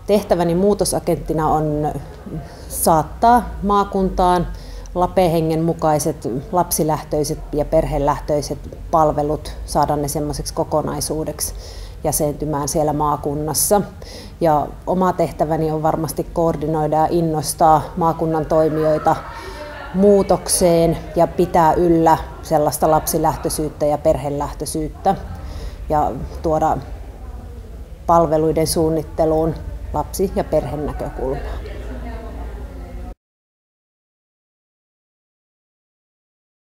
Tehtäväni muutosagenttina on saattaa maakuntaan LAPE-hengen mukaiset lapsilähtöiset ja perhelähtöiset palvelut, saada ne semmoiseksi kokonaisuudeksi jäsentymään siellä maakunnassa. Ja oma tehtäväni on varmasti koordinoida ja innostaa maakunnan toimijoita muutokseen ja pitää yllä sellaista lapsilähtöisyyttä ja perhelähtöisyyttä ja tuoda palveluiden suunnitteluun lapsi- ja perhenäkökulmaa.